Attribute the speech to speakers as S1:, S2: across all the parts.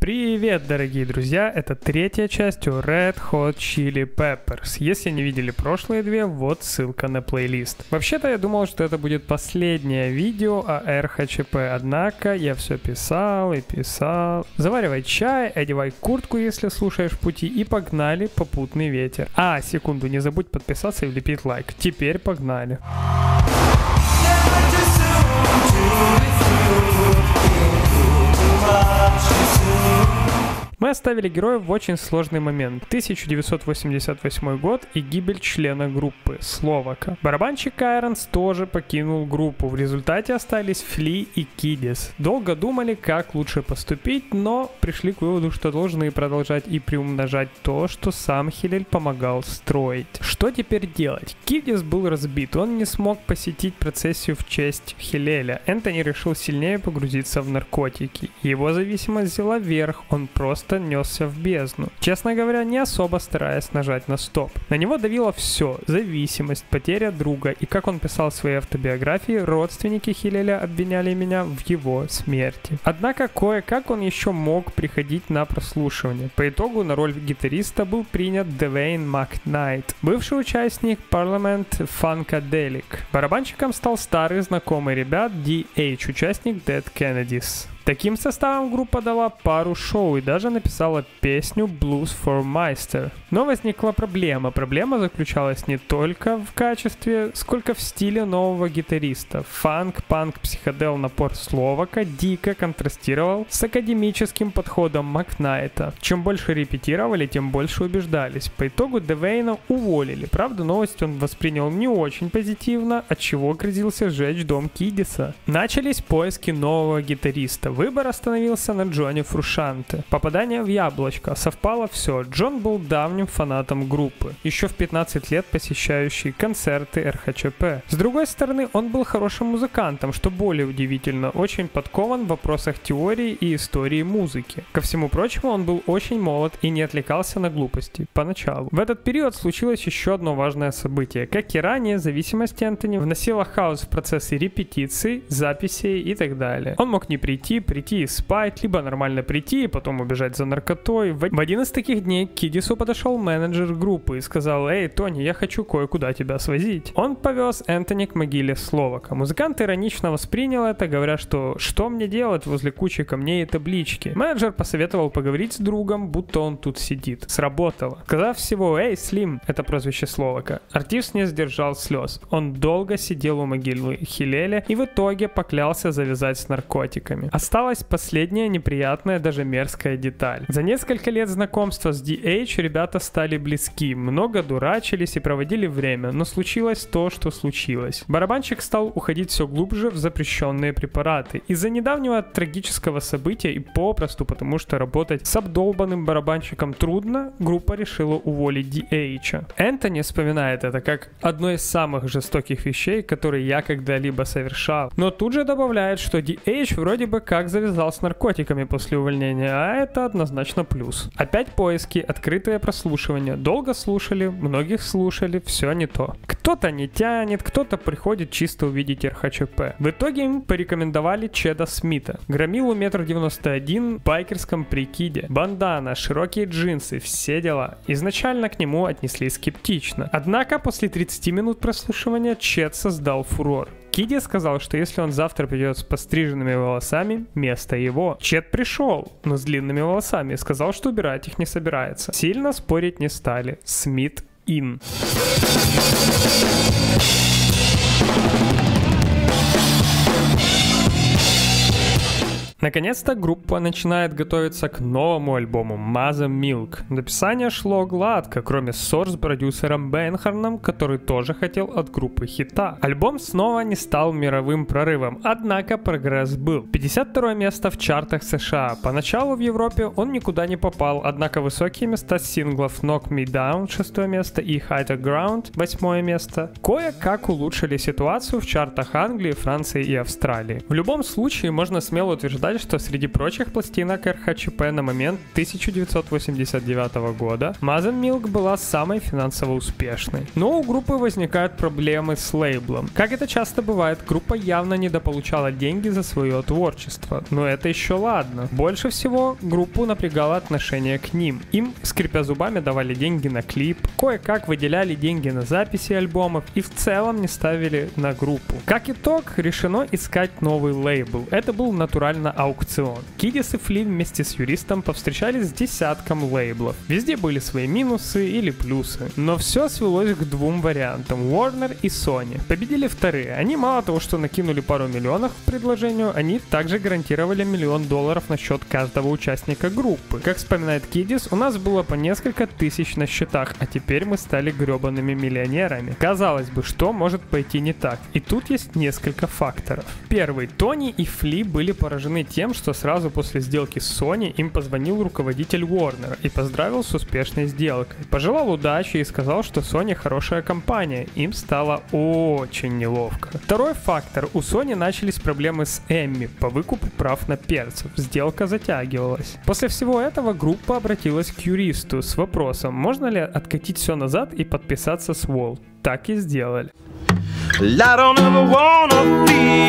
S1: Привет, дорогие друзья! Это третья часть у Red Hot Chili Peppers. Если не видели прошлые две, вот ссылка на плейлист. Вообще-то я думал, что это будет последнее видео о РХЧП, однако я все писал и писал. Заваривай чай, одевай куртку, если слушаешь в пути, и погнали попутный ветер. Секунду, не забудь подписаться и влепить лайк. Теперь погнали. Мы оставили героев в очень сложный момент. 1988 год и гибель члена группы Словака. Барабанщик Айронс тоже покинул группу. В результате остались Фли и Кидис. Долго думали, как лучше поступить, но пришли к выводу, что должны продолжать и приумножать то, что сам Хилель помогал строить. Что теперь делать? Кидис был разбит, он не смог посетить процессию в честь Хилеля. Энтони решил сильнее погрузиться в наркотики. Его зависимость взяла верх, он просто несся в бездну. Честно говоря, не особо стараясь нажать на стоп. На него давило все: зависимость, потеря друга, и, как он писал в своей автобиографии, родственники Хилеля обвиняли меня в его смерти. Однако кое-как он еще мог приходить на прослушивание. По итогу на роль гитариста был принят Девейн Макнайт, бывший участник Parliament Funkadelic. Барабанщиком стал старый знакомый ребят DH, участник Dead Kennedys. Таким составом группа дала пару шоу и даже написала песню Blues for Meister. Но возникла проблема. Проблема заключалась не только в качестве, сколько в стиле нового гитариста. Фанк, панк, психодел, напор Словака дико контрастировал с академическим подходом Макнайта. Чем больше репетировали, тем больше убеждались. По итогу Девейна уволили. Правда, новость он воспринял не очень позитивно, отчего грозился сжечь дом Кидиса. Начались поиски нового гитариста. Выбор остановился на Джоне Фрушанте. Попадание в яблочко. Совпало все. Джон был давним фанатом группы, еще в 15 лет посещающий концерты РХЧП. С другой стороны, он был хорошим музыкантом, что более удивительно, очень подкован в вопросах теории и истории музыки. Ко всему прочему, он был очень молод и не отвлекался на глупости поначалу. В этот период случилось еще одно важное событие. Как и ранее, зависимость Энтони вносила хаос в процессы репетиций, записей и так далее. Он мог не прийти и спать, либо нормально прийти и потом убежать за наркотой. В один из таких дней к Кидису подошел менеджер группы и сказал: «Эй, Тони, я хочу кое-куда тебя свозить». Он повез Энтони к могиле Словака. Музыкант иронично воспринял это, говоря, что мне делать возле кучи камней и таблички. Менеджер посоветовал поговорить с другом, будто он тут сидит. Сработало. Сказав всего: «Эй, Слим», это прозвище Словака, артист не сдержал слез. Он долго сидел у могилы Хилеля и в итоге поклялся завязать с наркотиками. Осталась последняя неприятная, даже мерзкая деталь. За несколько лет знакомства с DH ребята стали близки, много дурачились и проводили время, но случилось то, что случилось. Барабанщик стал уходить все глубже в запрещенные препараты. Из-за недавнего трагического события и попросту потому, что работать с обдолбанным барабанщиком трудно, группа решила уволить DH. Энтони вспоминает это как одно из самых жестоких вещей, которые я когда-либо совершал. Но тут же добавляет, что DH вроде бы как завязал с наркотиками после увольнения, а это однозначно плюс. Опять поиски, открытое прослушивание. Долго слушали, многих слушали, все не то. Кто-то не тянет, кто-то приходит чисто увидеть РХЧП. В итоге им порекомендовали Чеда Смита. Громилу 1,91 м, в байкерском прикиде. Бандана, широкие джинсы, все дела. Изначально к нему отнеслись скептично. Однако после 30 минут прослушивания Чед создал фурор. Киди сказал, что если он завтра придет с постриженными волосами, место его. Чед пришел, но с длинными волосами, и сказал, что убирать их не собирается. Сильно спорить не стали. Смит ин. Наконец-то группа начинает готовиться к новому альбому Mother Milk. Написание шло гладко, кроме ссор с продюсером Бейнхарном, который тоже хотел от группы хита. Альбом снова не стал мировым прорывом, однако прогресс был. 52 место в чартах США. Поначалу в Европе он никуда не попал, однако высокие места синглов Knock Me Down 6 место и Higher Ground 8 место кое-как улучшили ситуацию в чартах Англии, Франции и Австралии. В любом случае можно смело утверждать, сказать, что среди прочих пластинок РХЧП на момент 1989 года Mother Milk была самой финансово успешной. Но у группы возникают проблемы с лейблом. Как это часто бывает, группа явно недополучала деньги за свое творчество. Но это еще ладно. Больше всего группу напрягало отношение к ним. Им, скрипя зубами, давали деньги на клип, кое-как выделяли деньги на записи альбомов и в целом не ставили на группу. Как итог, решено искать новый лейбл. Это был натурально аукцион. Кидис и Фли вместе с юристом повстречались с десятком лейблов. Везде были свои минусы или плюсы. Но все свелось к двум вариантам: Warner и Sony. Победили вторые. Они мало того, что накинули пару миллионов в предложению, они также гарантировали $1 миллион на счет каждого участника группы. Как вспоминает Кидис, у нас было по несколько тысяч на счетах, а теперь мы стали гребаными миллионерами. Казалось бы, что может пойти не так? И тут есть несколько факторов. Первый. Тони и Фли были поражены тем, что сразу после сделки с Sony им позвонил руководитель Warner и поздравил с успешной сделкой. Пожелал удачи и сказал, что Sony хорошая компания. Им стало очень неловко. Второй фактор. У Sony начались проблемы с Эмми по выкупу прав на перцев. Сделка затягивалась. После всего этого группа обратилась к юристу с вопросом, можно ли откатить все назад и подписаться с Wall. Так и сделали. I don't ever wanna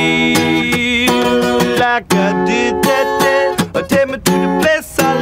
S1: feel like I did that day, or take me to the place I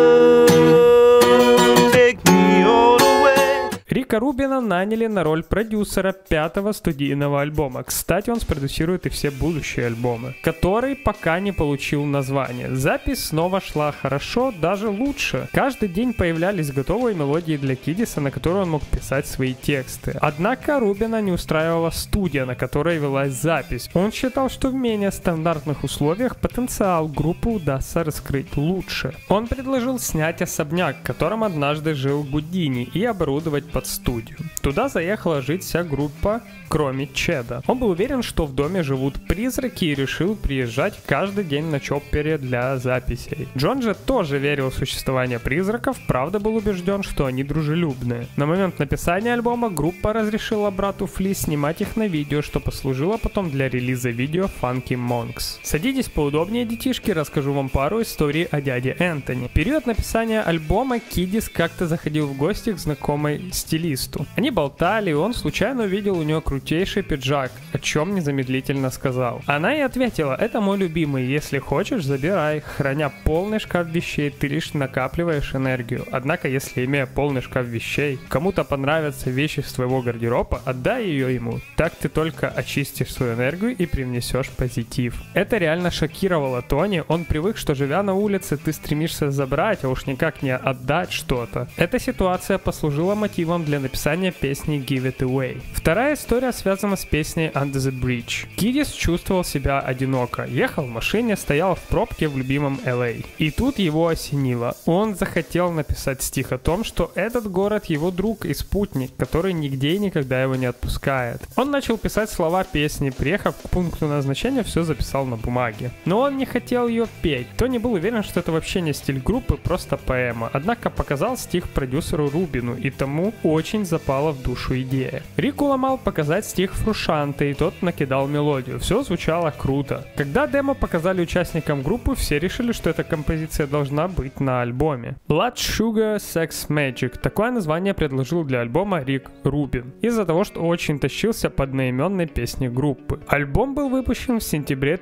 S1: love, take me all the way. Рика Рубина наняли на роль продюсера 5-го студийного альбома. Кстати, он спродюсирует и все будущие альбомы, который пока не получил название. Запись снова шла хорошо, даже лучше. Каждый день появлялись готовые мелодии для Кидиса, на которые он мог писать свои тексты. Однако Рубина не устраивала студия, на которой велась запись. Он считал, что в менее стандартных условиях потенциал группы удастся раскрыть лучше. Он предложил снять особняк, в котором однажды жил Гудини, и оборудовать под студию. Туда заехала жить вся группа, кроме Чеда. Он был уверен, что в доме живут призраки, и решил приезжать каждый день на чоппере для записей. Джон же тоже верил в существование призраков, правда был убежден, что они дружелюбные. На момент написания альбома группа разрешила брату Фли снимать их на видео, что послужило потом для релиза видео Funky Monks. Садитесь поудобнее, детишки, расскажу вам пару историй о дяде Энтони. В период написания альбома Кидис как-то заходил в гости к знакомой стилисту. Они болтали, и он случайно увидел у нее крутейший пиджак, о чем незамедлительно сказал. Она и ответила: это мой любимый, если хочешь, забирай. Храня полный шкаф вещей, ты лишь накапливаешь энергию. Однако, если имея полный шкаф вещей, кому-то понравятся вещи из твоего гардероба, отдай ее ему. Так ты только очистишь свою энергию и привнесешь позитив. Это реально шокировало Тони. Он привык, что живя на улице, ты стремишься забрать, а уж никак не отдать что-то. Эта ситуация послужила мотивом для написания песни Give It Away. Вторая история связана с песней Under the Bridge. Кидис чувствовал себя одиноко. Ехал в машине, стоял в пробке в любимом LA. И тут его осенило. Он захотел написать стих о том, что этот город его друг и спутник, который нигде и никогда его не отпускает. Он начал писать слова песни, приехав к пункту назначения, все записал на бумаге. Но он не хотел ее петь. Тони был уверен, что это вообще не стиль группы, просто поэма. Однако показал стих продюсеру Рубину, и тому очень запала в душу идея. Рик уломал показать стих Фрушанте, и тот накидал мелодию. Все звучало круто. Когда демо показали участникам группы, все решили, что эта композиция должна быть на альбоме. Blood Sugar Sex Magic. Такое название предложил для альбома Рик Рубин, из-за того, что очень тащился под одноименной песней группы. Альбом был выпущен в сентябре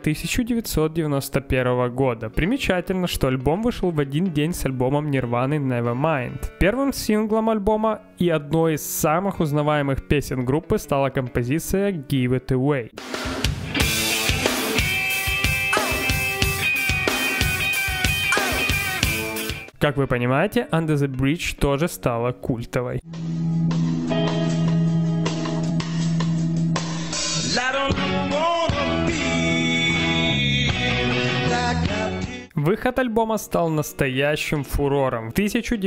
S1: 1991 года. Примечательно, что альбом вышел в один день с альбомом Nirvana Nevermind. Первым синглом альбома и одной из самых узнаваемых песен группы стала композиция Give It Away. Как вы понимаете, Under the Bridge тоже стала культовой. Выход альбома стал настоящим фурором. В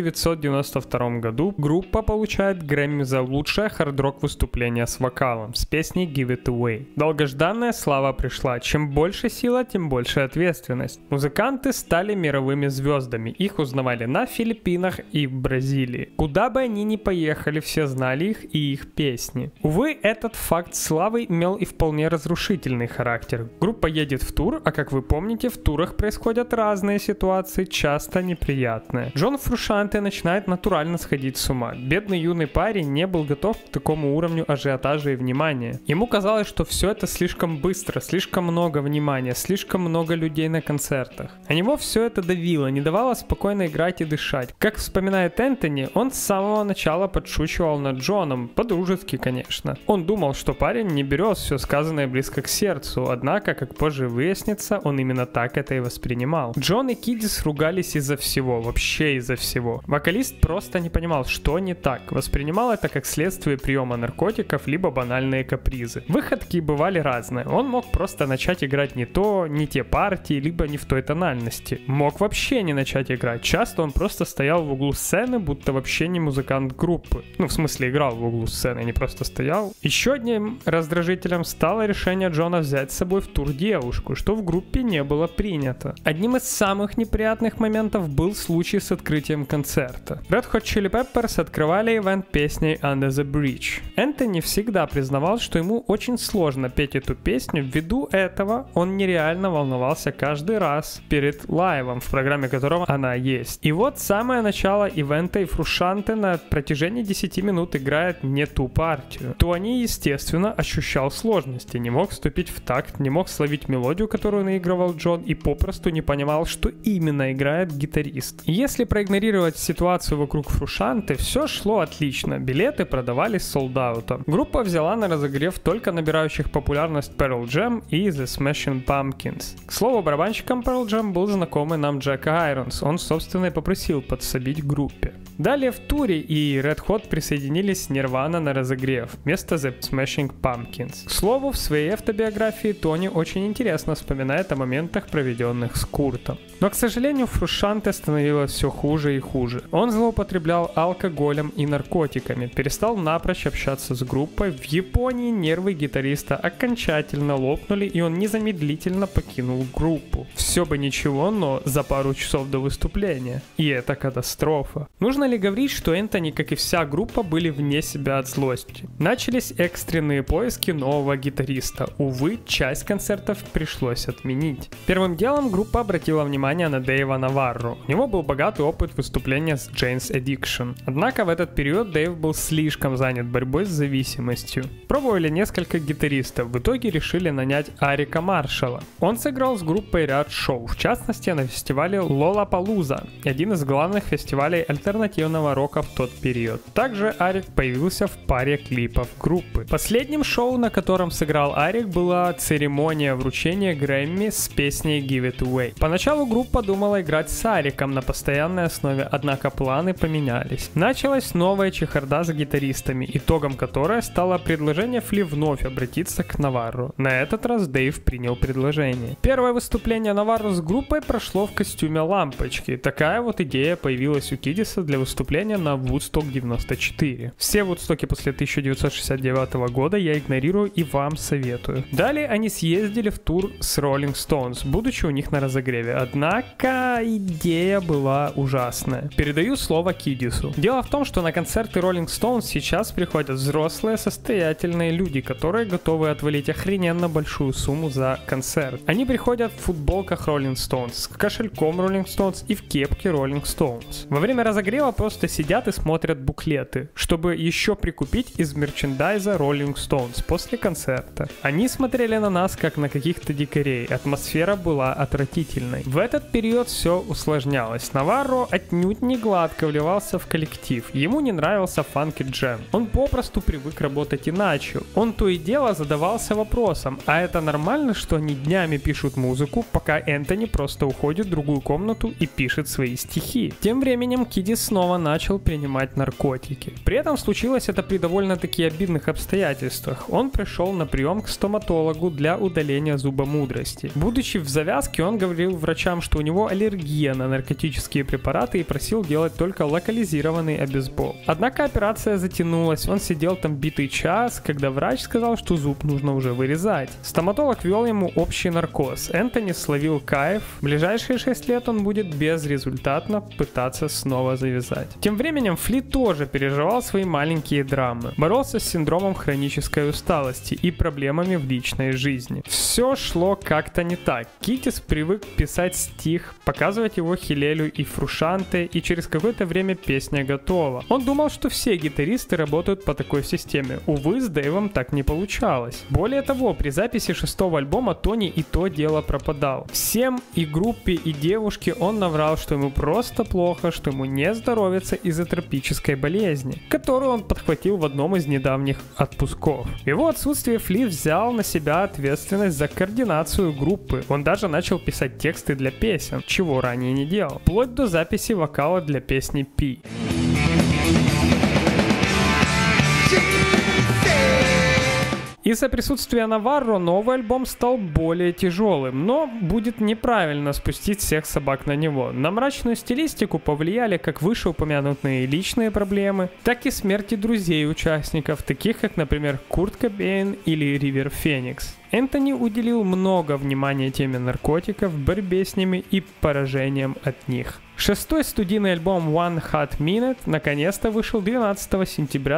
S1: 1992 году группа получает Грэмми за лучшее хард-рок выступление с вокалом с песней Give It Away. Долгожданная слава пришла. Чем больше сила, тем больше ответственность. Музыканты стали мировыми звездами. Их узнавали на Филиппинах и в Бразилии. Куда бы они ни поехали, все знали их и их песни. Увы, этот факт славы имел и вполне разрушительный характер. Группа едет в тур, а как вы помните, в турах происходят разные ситуации, часто неприятные. Джон Фрушанте начинает натурально сходить с ума. Бедный юный парень не был готов к такому уровню ажиотажа и внимания. Ему казалось, что все это слишком быстро, слишком много внимания, слишком много людей на концертах. А него все это давило, не давало спокойно играть и дышать. Как вспоминает Энтони, он с самого начала подшучивал над Джоном, по-дружески, конечно. Он думал, что парень не берет все сказанное близко к сердцу, однако, как позже выяснится, он именно так это и воспринимал. Джон и Кидис ругались из-за всего, вообще из-за всего. Вокалист просто не понимал, что не так, воспринимал это как следствие приема наркотиков, либо банальные капризы. Выходки бывали разные, он мог просто начать играть не то, не те партии, либо не в той тональности. Мог вообще не начать играть, часто он просто стоял в углу сцены, будто вообще не музыкант группы. Ну, в смысле, играл в углу сцены, не просто стоял. Еще одним раздражителем стало решение Джона взять с собой в тур девушку, что в группе не было принято. Одним из самых неприятных моментов был случай с открытием концерта. Red Hot Chili Peppers открывали ивент песней Under the Bridge. Энтони всегда признавал, что ему очень сложно петь эту песню, ввиду этого он нереально волновался каждый раз перед лайвом, в программе которого она есть. И вот самое начало ивента, и Фрушанте на протяжении 10 минут играет не ту партию. Тони, естественно, ощущал сложности, не мог вступить в такт, не мог словить мелодию, которую наигрывал Джон, и попросту не понимал, что именно играет гитарист. Если проигнорировать ситуацию вокруг Фрушанте, все шло отлично, билеты продавались солд-аутом. Группа взяла на разогрев только набирающих популярность Pearl Jam и The Smashing Pumpkins. К слову, барабанщиком Pearl Jam был знакомый нам Джек Айронс, он, собственно, и попросил подсобить группе. Далее в туре и Red Hot присоединились Nirvana на разогрев вместо The Smashing Pumpkins. К слову, в своей автобиографии Тони очень интересно вспоминает о моментах, проведенных с Куртом. Но, к сожалению, Фрушанте становилось все хуже и хуже. Он злоупотреблял алкоголем и наркотиками, перестал напрочь общаться с группой. В Японии нервы гитариста окончательно лопнули, и он незамедлительно покинул группу. Все бы ничего, но за пару часов до выступления. И это катастрофа. Нужно ли говорить, что Энтони, как и вся группа, были вне себя от злости? Начались экстренные поиски нового гитариста. Увы, часть концертов пришлось отменить. Первым делом группа обратила внимание на Дэйва Наварро. У него был богатый опыт выступления с Jane's Addiction. Однако в этот период Дэйв был слишком занят борьбой с зависимостью. Пробовали несколько гитаристов, в итоге решили нанять Арика Маршалла. Он сыграл с группой ряд шоу, в частности на фестивале Lollapalooza, один из главных фестивалей альтернативного рока в тот период. Также Арик появился в паре клипов группы. Последним шоу, на котором сыграл Арик, была церемония вручения Грэмми с песней Give It Away. Поначалу группа думала играть с Ариком на постоянной основе, однако планы поменялись. Началась новая чехарда с гитаристами, итогом которой стало предложение Фли вновь обратиться к Наварро. На этот раз Дэйв принял предложение. Первое выступление Наварро с группой прошло в костюме лампочки. Такая вот идея появилась у Кидиса для выступления на Woodstock 94. Все Вудстоки после 1969 года я игнорирую и вам советую. Далее они съездили в тур с Rolling Stones, будучи у них на разогреве. Однако идея была ужасная. Передаю слово Кидису. Дело в том, что на концерты Rolling Stones сейчас приходят взрослые состоятельные люди, которые готовы отвалить охрененно большую сумму за концерт. Они приходят в футболках Rolling Stones, с кошельком Rolling Stones и в кепке Rolling Stones. Во время разогрева просто сидят и смотрят буклеты, чтобы еще прикупить из мерчендайза Rolling Stones после концерта. Они смотрели на нас как на каких-то дикарей, атмосфера была отвратительной. В этот период все усложнялось. Наварро отнюдь не гладко вливался в коллектив, ему не нравился фанки джем. Он попросту привык работать иначе. Он то и дело задавался вопросом, а это нормально, что они днями пишут музыку, пока Энтони просто уходит в другую комнату и пишет свои стихи? Тем временем Кидис снова снова начал принимать наркотики. При этом случилось это при довольно-таки обидных обстоятельствах. Он пришел на прием к стоматологу для удаления зуба мудрости. Будучи в завязке, он говорил врачам, что у него аллергия на наркотические препараты и просил делать только локализированный обезбол. Однако операция затянулась, он сидел там битый час, когда врач сказал, что зуб нужно уже вырезать. Стоматолог ввел ему общий наркоз. Энтони словил кайф. В ближайшие 6 лет он будет безрезультатно пытаться снова завязать. Тем временем Фли тоже переживал свои маленькие драмы. Боролся с синдромом хронической усталости и проблемами в личной жизни. Все шло как-то не так. Китис привык писать стих, показывать его Хилелю и Фрушанте, и через какое-то время песня готова. Он думал, что все гитаристы работают по такой системе. Увы, с Дэйвом так не получалось. Более того, при записи 6-го альбома Тони и то дело пропадал. Всем, и группе, и девушке он наврал, что ему просто плохо, что ему не здоровится из-за тропической болезни, которую он подхватил в одном из недавних отпусков. В его отсутствие Фли взял на себя ответственность за координацию группы. Он даже начал писать тексты для песен, чего ранее не делал, вплоть до записи вокала для песни «Пи». Из-за присутствия Наварро новый альбом стал более тяжелым, но будет неправильно спустить всех собак на него. На мрачную стилистику повлияли как вышеупомянутые личные проблемы, так и смерти друзей участников, таких как, например, Курт Кобейн или Ривер Феникс. Энтони уделил много внимания теме наркотиков, борьбе с ними и поражением от них. 6-й студийный альбом One Hot Minute наконец-то вышел 12 сентября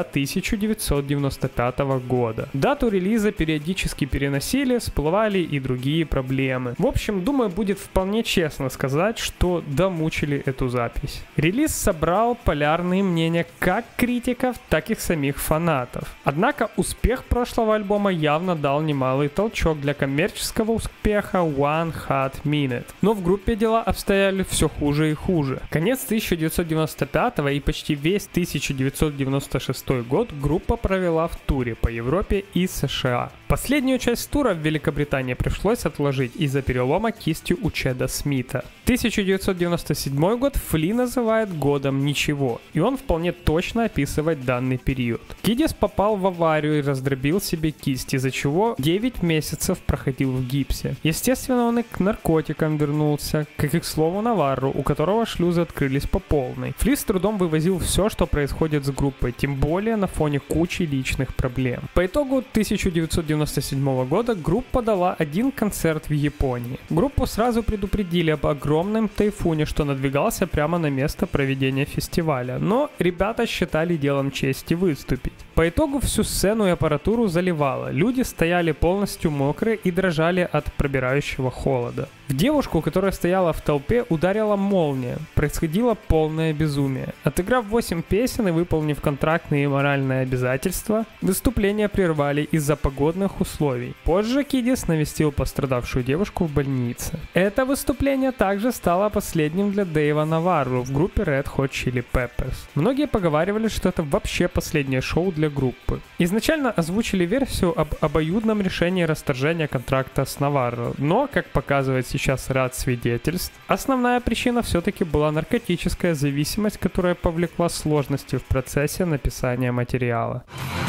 S1: 1995 года. Дату релиза периодически переносили, всплывали и другие проблемы. В общем, думаю, будет вполне честно сказать, что домучили эту запись. Релиз собрал полярные мнения как критиков, так и самих фанатов. Однако успех прошлого альбома явно дал немалый толчок для коммерческого успеха One Hot Minute. Но в группе дела обстояли все хуже и хуже. Конец 1995 и почти весь 1996 год группа провела в туре по Европе и США. Последнюю часть тура в Великобритании пришлось отложить из-за перелома кисти у Чеда Смита. 1997 год Фли называет годом ничего, и он вполне точно описывает данный период. Кидис попал в аварию и раздробил себе кисть, из-за чего 9 месяцев проходил в гипсе. Естественно, он и к наркотикам вернулся, как и к слову Наварро, у которого шлюзы открылись по полной. Фли с трудом вывозил все, что происходит с группой, тем более на фоне кучи личных проблем. По итогу 1997 года группа дала один концерт в Японии. Группу сразу предупредили об огромном тайфуне, что надвигался прямо на место проведения фестиваля, но ребята считали делом чести выступить. По итогу всю сцену и аппаратуру заливало, люди стояли полностью мокрые и дрожали от пробирающего холода. В девушку, которая стояла в толпе, ударила молния. Происходило полное безумие. Отыграв 8 песен и выполнив контрактные и моральные обязательства, выступления прервали из-за погодных условий. Позже Кидис навестил пострадавшую девушку в больнице. Это выступление также стало последним для Дэйва Наварро в группе Red Hot Chili Peppers. Многие поговаривали, что это вообще последнее шоу для группы. Изначально озвучили версию об обоюдном решении расторжения контракта с Наварро, но, как показывает сейчас ряд свидетельств, основная причина все-таки была наркотическая зависимость, которая повлекла сложности в процессе написания материала.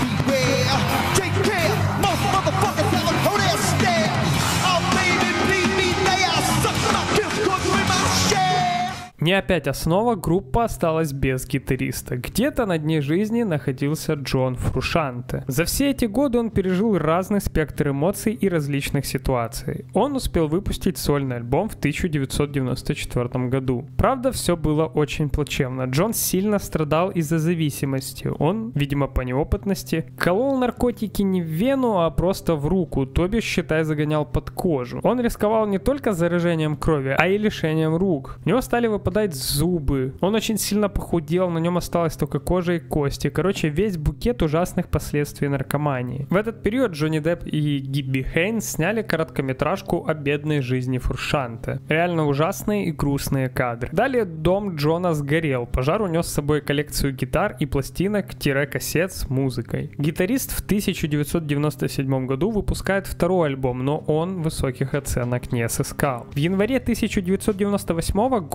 S1: Не опять основа, группа осталась без гитариста. Где-то на дне жизни находился Джон Фрушанте. За все эти годы он пережил разный спектр эмоций и различных ситуаций. Он успел выпустить сольный альбом в 1994 году. Правда, все было очень плачевно. Джон сильно страдал из-за зависимости. Он, видимо, по неопытности, колол наркотики не в вену, а просто в руку, то бишь, считай, загонял под кожу. Он рисковал не только заражением крови, а и лишением рук. У него стали выпадать зубы. Он очень сильно похудел, на нем осталась только кожа и кости. Короче, весь букет ужасных последствий наркомании. В этот период Джонни Депп и Гибби Хейнс сняли короткометражку о бедной жизни Фрушанте. Реально ужасные и грустные кадры. Далее дом Джона сгорел. Пожар унес с собой коллекцию гитар и пластинок-кассет с музыкой. Гитарист в 1997 году выпускает второй альбом, но он высоких оценок не сыскал. В январе 1998 года Джон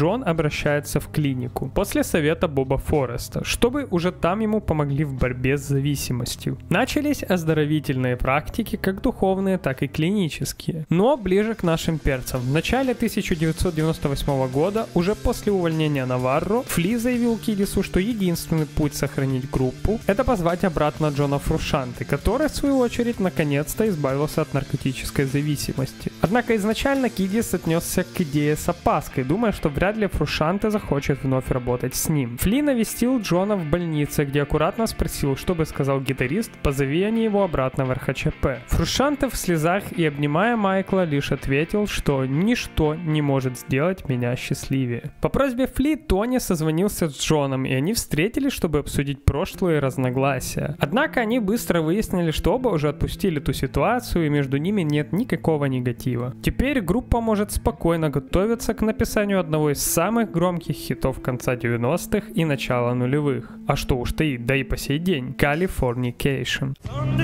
S1: Джон обращается в клинику после совета Боба Фореста, чтобы уже там ему помогли в борьбе с зависимостью. Начались оздоровительные практики, как духовные, так и клинические. Но ближе к нашим перцам. В начале 1998 года, уже после увольнения Наварро, Фли заявил Кидису, что единственный путь сохранить группу — это позвать обратно Джона Фрушанте, который, в свою очередь, наконец-то избавился от наркотической зависимости. Однако изначально Кидис отнесся к идее с опаской, думая, что вряд ли Фрушанте захочет вновь работать с ним. Фли навестил Джона в больнице, где аккуратно спросил, что бы сказал гитарист, позови они его обратно в РХЧП. Фрушанте в слезах и обнимая Майкла лишь ответил, что ничто не может сделать меня счастливее. По просьбе Фли Тони созвонился с Джоном, и они встретились, чтобы обсудить прошлые разногласия. Однако они быстро выяснили, что оба уже отпустили ту ситуацию, и между ними нет никакого негатива. Теперь группа может спокойно готовиться к написанию одного из самых громких хитов конца 90-х и начала нулевых. А что уж таить, да и по сей день — Californication.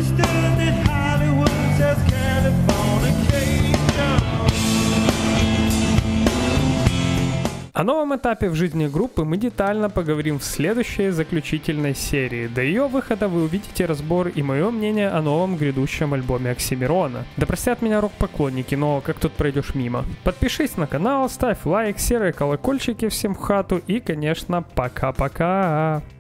S1: О новом этапе в жизни группы мы детально поговорим в следующей заключительной серии. До ее выхода вы увидите разбор и мое мнение о новом грядущем альбоме Оксимирона. Да простят меня рок-поклонники, но как тут пройдешь мимо. Подпишись на канал, ставь лайк, серые колокольчики всем в хату и, конечно, пока-пока!